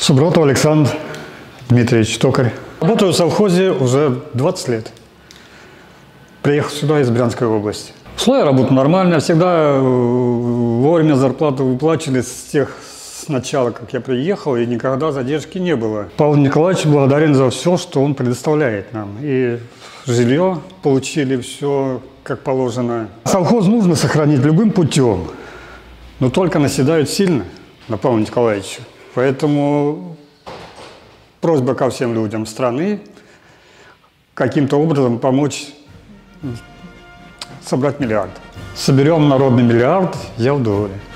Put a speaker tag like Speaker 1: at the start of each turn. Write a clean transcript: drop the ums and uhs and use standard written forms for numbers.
Speaker 1: Субротов Александр Дмитриевич, токарь. Работаю в совхозе уже 20 лет. Приехал сюда из Брянской области. Условия работы нормальные, всегда вовремя зарплату выплачивали с начала, как я приехал, и никогда задержки не было. Павел Николаевич благодарен за все, что он предоставляет нам. И жилье получили, все как положено. Совхоз нужно сохранить любым путем, но только наседают сильно на Павла Николаевича. Поэтому просьба ко всем людям страны каким-то образом помочь собрать миллиард. Соберем народный миллиард, я в доле.